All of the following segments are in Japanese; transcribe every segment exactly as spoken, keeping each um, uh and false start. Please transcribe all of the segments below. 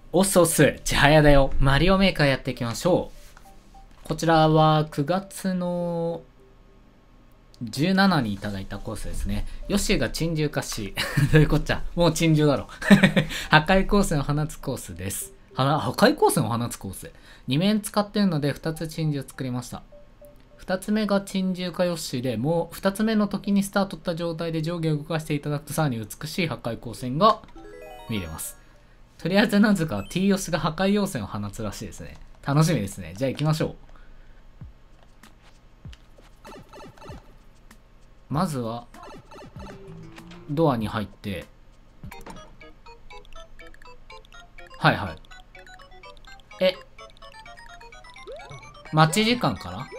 おっすおっす、ちはやだよ。マリオメーカーやっていきましょう。こちらはくがつのじゅうしちにいただいたコースですね。ヨッシーが珍獣化し、どういうこっちゃ。もう珍獣だろ。破壊光線を放つコースです。はな破壊光線を放つコース。に面使ってるのでふたつ珍獣作りました。ふたつめが珍獣化ヨッシーで、もうふたつめの時にスタートった状態で上下を動かしていただくとさらに美しい破壊光線が見れます。とりあえずなぜか T ヨシが破壊要線を放つらしいですね。楽しみですね。じゃあ行きましょう。まずはドアに入って、はいはい。え、待ち時間かな。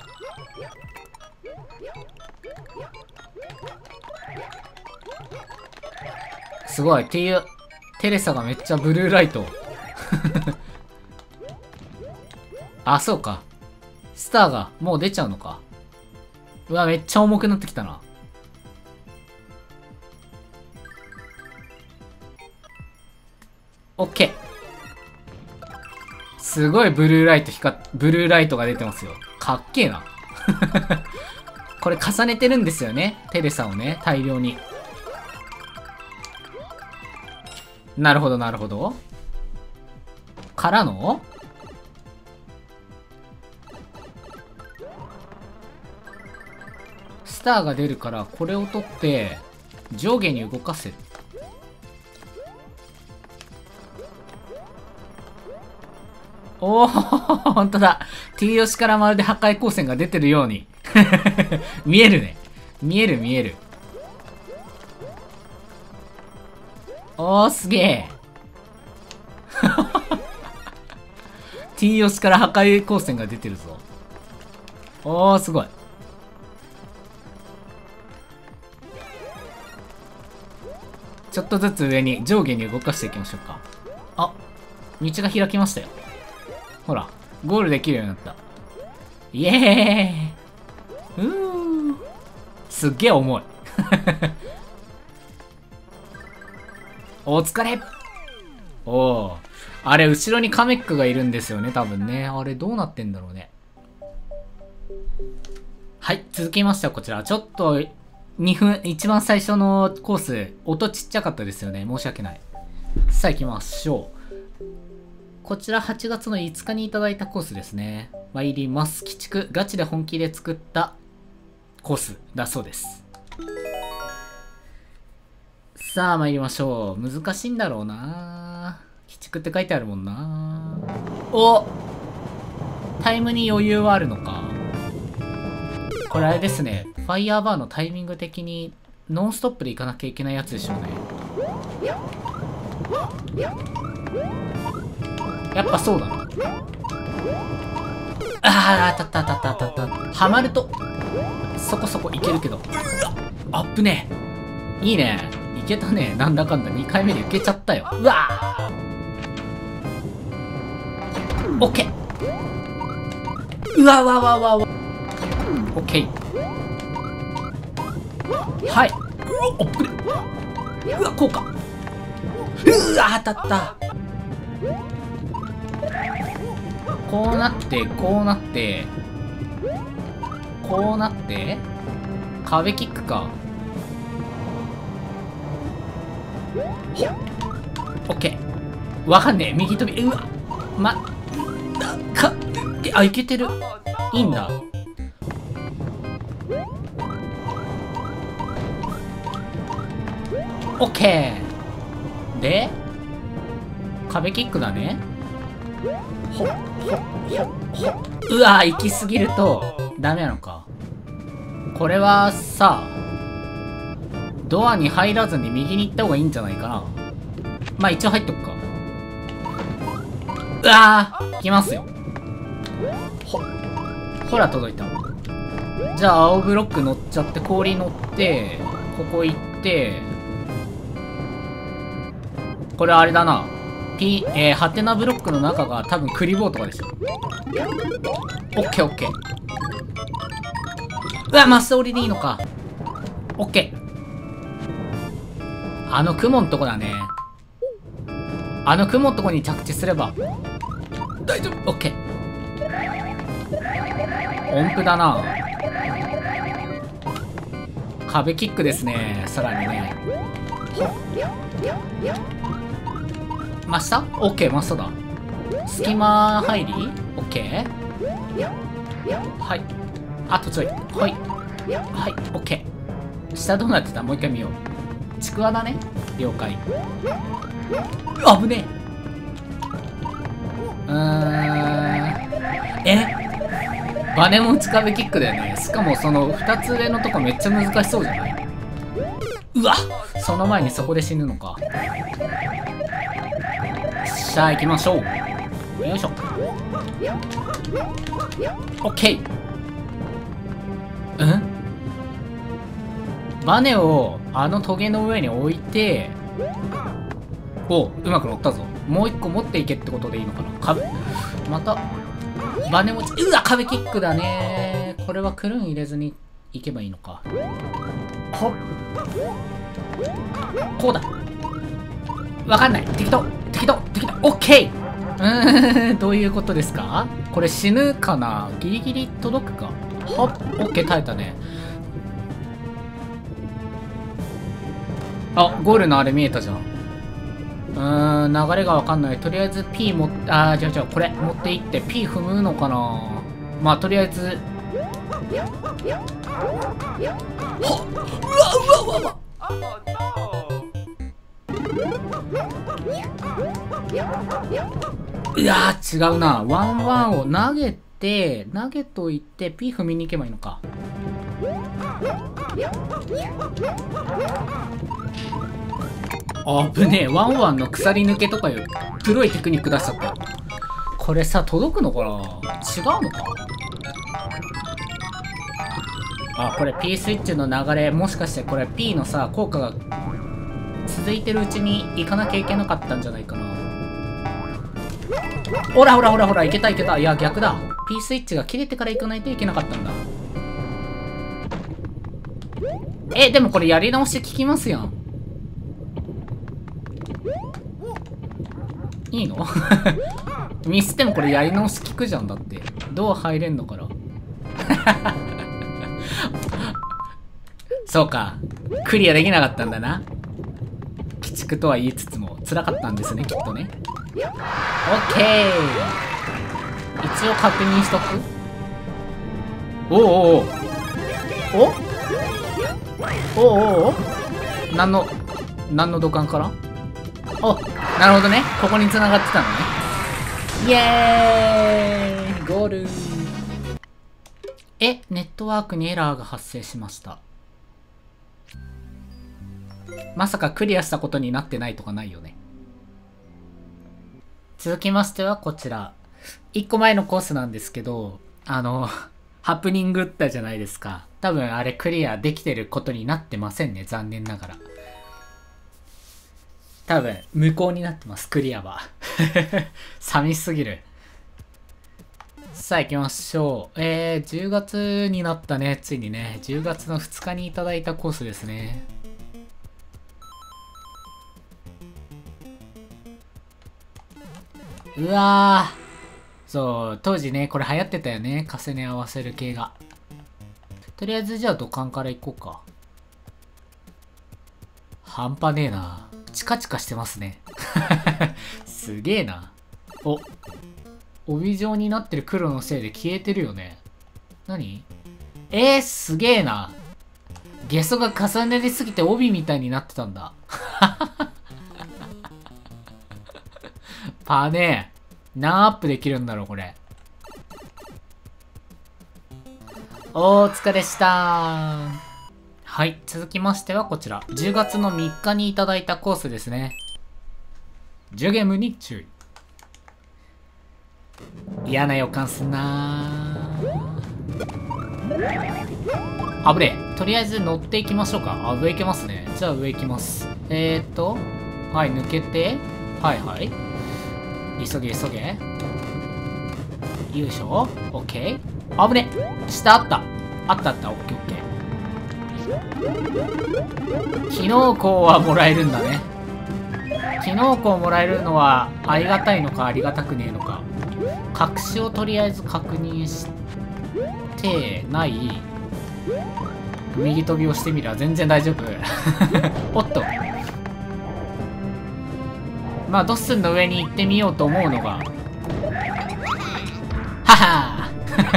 すごい。T テレサがめっちゃブルーライト。あ、そうか。スターがもう出ちゃうのか。うわ、めっちゃ重くなってきたな。オッケー。すごいブルーライト光っ、ブルーライトが出てますよ。かっけえな。これ重ねてるんですよね。テレサをね、大量に。なるほど、なるほど。からのスターが出るから、これを取って、上下に動かせ。おお、ほんとだ。T ヨシからまるで破壊光線が出てるように。見えるね。見える見える。おー、すげえ。T ヨシから破壊光線が出てるぞ。おー、すごい。ちょっとずつ上に、上下に動かしていきましょうか。あ、道が開きましたよ。ほら、ゴールできるようになった。イエーイ。うー。すっげえ重い。お疲れ。おお。あれ、後ろにカメックがいるんですよね、多分ね。あれ、どうなってんだろうね。はい、続きましてはこちら。ちょっと、にふん、一番最初のコース、音ちっちゃかったですよね。申し訳ない。さあ行きましょう。こちらはちがつのいつかにいただいたコースですね。参ります。鬼畜、ガチで本気で作ったコースだそうです。さあ参りましょう。難しいんだろうな。鬼畜って書いてあるもんな。お、タイムに余裕はあるのか。これあれですね。ファイヤーバーのタイミング的にノンストップで行かなきゃいけないやつでしょうね。やっぱそうだな。あー、当たった当たった当たった。はまるとそこそこいけるけど。アップね。いいね。いけたね。なんだかんだにかいめでいけちゃったよ。うわー、オッケー。うわわわわわ。オッケー。はい。おっぷれ。うわ、こうか。うわ、当たった。こうなって、こうなって、こうなって、壁キックか。オッケー。わかんねえ。右飛び。うわ。ま、か、あ、いけてる。いいんだ。オッケー。で、壁キックだね。ほっほっほっほっ。うわー、行き過ぎるとダメなのか。これはさ、ドアに入らずに右に行った方がいいんじゃないかな。まあ一応入っとくか。うわー、行きますよ。ほ、ほら届いた。じゃあ青ブロック乗っちゃって、氷乗って、ここ行って、これあれだな。P、えー、ハテナブロックの中が多分クリボーとかでしょ。オッケーオッケー。うわ、マス降りでいいのか。オッケー。あの雲んとこだね。 あの雲のとこに着地すれば大丈夫。オッケー。音符だな。壁キックですね。さらにね。真下？オッケー、真下だ。隙間入り？オッケー。はい。あとちょい。はい。はい、オッケー。下どうなってた？もう一回見よう。ちくわだね。了解。あぶねえ。うーん。え？バネ持ち壁キックだよね。しかもそのふたつ上のとこめっちゃ難しそうじゃない？うわ！その前にそこで死ぬのか。さあ行きましょう。よいしょ。オッケー。うんバネをあのトゲの上に置いて、おう、うまく乗ったぞ。もう一個持っていけってことでいいのかな。壁、また、バネ持ち、うわ、壁キックだね。これはクルーン入れずに行けばいいのか。ほっ。こうだ。わかんない。適当、適当、適当、オッケー。うーん、どういうことですか？これ死ぬかな？ギリギリ届くか？ほっ、オッケー、耐えたね。あ、ゴールのあれ見えたじゃん。うーん、流れがわかんない。とりあえず P も、あー、じゃあじゃあこれ持っていって P 踏むのかな。まあとりあえず。はっ、うわうわうわうわ。いやー違うな。ワンワンを投げて、投げといて P 踏みに行けばいいのか。あぶねえ、ワンワンの鎖抜けとかよ、プロいテクニック出しちゃったよ。これさ、届くのかな？違うのか？あ、これ P スイッチの流れ、もしかしてこれ P のさ、効果が続いてるうちに行かなきゃいけなかったんじゃないかな。ほらほらほらほら、いけたいけた。いや、逆だ。P スイッチが切れてから行かないといけなかったんだ。え、でもこれやり直し効きますやん。いいの？ミスってもこれやり直し効くじゃん。だってドア入れんのから。そうか、クリアできなかったんだな。鬼畜とは言いつつも辛かったんですね、きっとね。オッケー。一応確認しとく。おおおおおおおおお何の何の土管から？お、なるほどね。ここに繋がってたのね。イエーイ、ゴール。え、ネットワークにエラーが発生しました。まさかクリアしたことになってないとかないよね。続きましてはこちら。いっこまえのコースなんですけど、あの、ハプニングったじゃないですか。多分あれクリアできてることになってませんね。残念ながら。多分無効になってます、クリアは。寂しすぎる。さあ行きましょう。えー、じゅうがつになったね。ついにね。じゅうがつのふつかにいただいたコースですね。うわー。そう、当時ね、これ流行ってたよね。カセネ合わせる系が。とりあえずじゃあ土管から行こうか。半端ねえな。チカチカしてますね。すげえな。お、帯状になってる黒のせいで消えてるよね。何？えー、すげえな。ゲソが重ねりすぎて帯みたいになってたんだ。パネー。何アップできるんだろう、これ。お疲れしたー。はい。続きましてはこちら。じゅうがつのみっかにいただいたコースですね。じゅうゲームに注意。嫌な予感すんなー。危ねえ。とりあえず乗っていきましょうか。あ、上行けますね。じゃあ上行きます。えーっと。はい、抜けて。はいはい。急げ急げ。よいしょ。オッケー。危ね。下あった。あったあった。オッケーオッケー。機能項はもらえるんだね。 キノコをもらえるのはありがたいのかありがたくねえのか。隠しをとりあえず確認してない。右飛びをしてみれば全然大丈夫。おっと、まあドッスンの上に行ってみようと思うのが、はは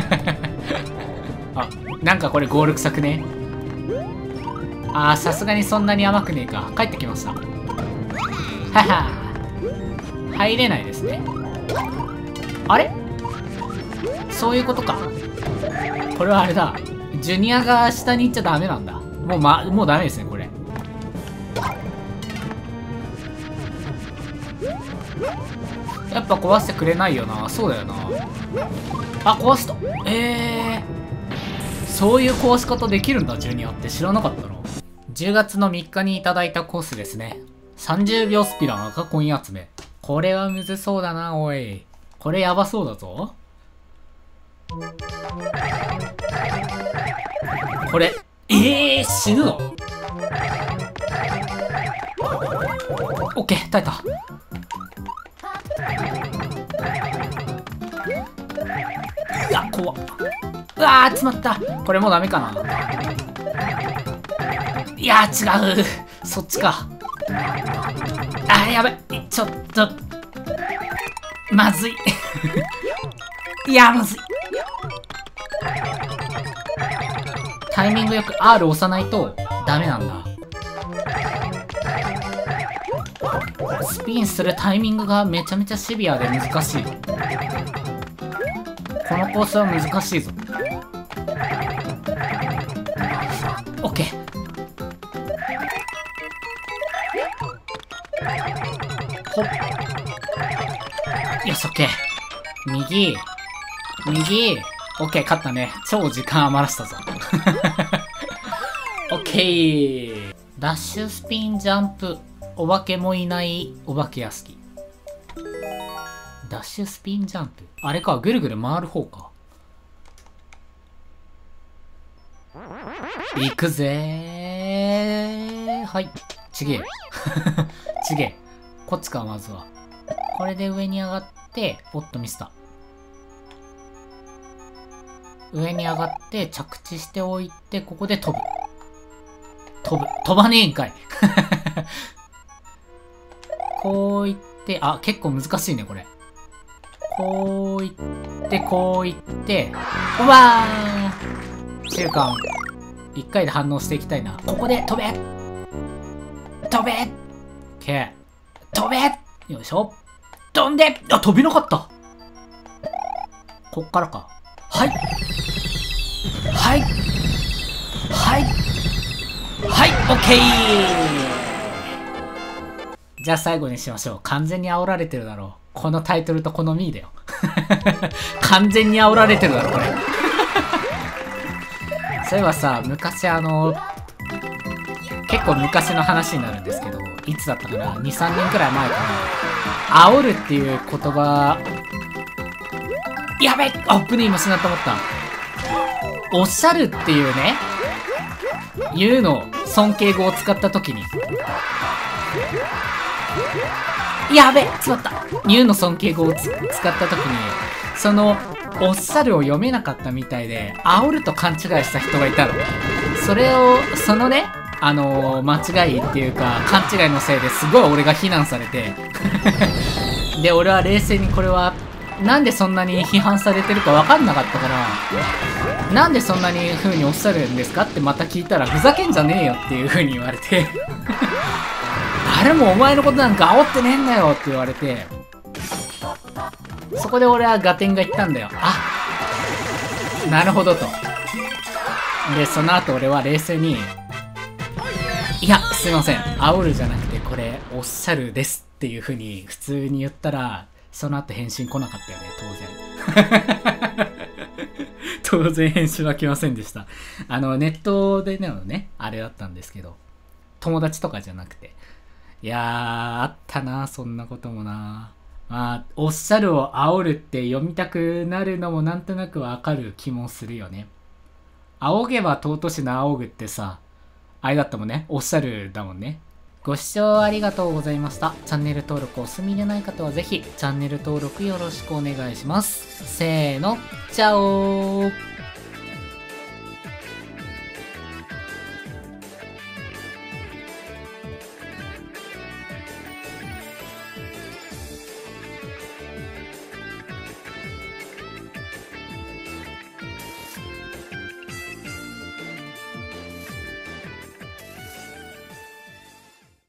あ、なんかこれゴール臭くね。あー、さすがにそんなに甘くねえか。帰ってきました。はは入れないですね。あれ、そういうことか。これはあれだ、ジュニアが下に行っちゃダメなんだ。もうま、もうダメですねこれ。やっぱ壊してくれないよな。そうだよな。あ、壊した。えー、そういう壊し方できるんだジュニアって。知らなかったな。じゅうがつのみっかにいただいたコースですね。さんじゅうびょうスピラン赤コイン集め。これはむずそうだな。おい、これやばそうだぞ。これ、えー、死ぬの？オッケー、耐えた。うわ、怖っ。うわー、詰まった。これもうダメかな。いやー、違う。そっちか。あー、やばい。ちょっと、まずい。いやー、まずい。タイミングよく アール 押さないとダメなんだ。スピンするタイミングがめちゃめちゃシビアで難しい。このコースは難しいぞ。オッケー。ほっ。よし、オッケー。右。右。オッケー、勝ったね。超時間余らしたぞ。オッケー。ダッシュスピンジャンプ。お化けもいないお化け屋敷。ダッシュスピンジャンプ。あれか、ぐるぐる回る方か。行くぜー。はい。ちげえ。ちげえ。こっちか、まずは。これで上に上がって、おっとミスった。上に上がって着地しておいて、ここで飛ぶ。飛ぶ。飛ばねえんかい。こういって、あ、結構難しいね、これ。こういって、こういって、うわー！中間。一回で反応していきたいな。ここで飛べ！飛べ！ OK。飛べ！よいしょ。飛んで！あ、飛びなかった。こっからか。はい。はい。はい。はい、OK！じゃあ最後にしましょう。完全に煽られてるだろう。このタイトルとこのミーだよ。完全に煽られてるだろ、これ。そういえばさ、昔あの、結構昔の話になるんですけど、いつだったかな ?に、さんねんくらい前かな。煽るっていう言葉、やべっ！あ、危ねえ、今死なと思った。おっしゃるっていうね、言うの尊敬語を使ったときに、やべっ！詰まった。言うの尊敬語を使ったときに、その、おっしゃるを読めなかったみたいで、煽ると勘違いした人がいたの。それを、そのね、あのー、間違いっていうか、勘違いのせいですごい俺が非難されて。で、俺は冷静にこれは、なんでそんなに批判されてるか分かんなかったから、なんでそんなに風におっしゃるんですかってまた聞いたら、ふざけんじゃねえよっていう風に言われて、誰もお前のことなんか煽ってねえんだよって言われて、そこで俺は合点が言ったんだよ。あ、なるほどと。で、その後俺は冷静に、いや、すいません。煽るじゃなくて、これ、おっしゃるですっていう風に普通に言ったら、その後返信来なかったよね、当然。当然返信は来ませんでした。あの、ネットでのね、あれだったんですけど、友達とかじゃなくて。いやー、あったな、そんなこともな。まあ、おっしゃるを煽るって読みたくなるのもなんとなくわかる気もするよね。仰げば尊しの仰ぐってさ、あれだったもんね。おっしゃるだもんね。 ご視聴ありがとうございました。チャンネル登録お済みでない方はぜひチャンネル登録よろしくお願いします。せーの、チャオー。